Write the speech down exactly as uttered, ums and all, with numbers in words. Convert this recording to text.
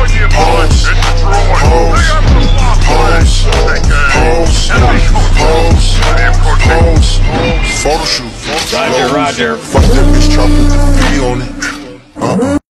pose, pose, pose, pose, photo shoot. Roger, Roger. Fuck that bitch, chop with the V on it. Uh-uh.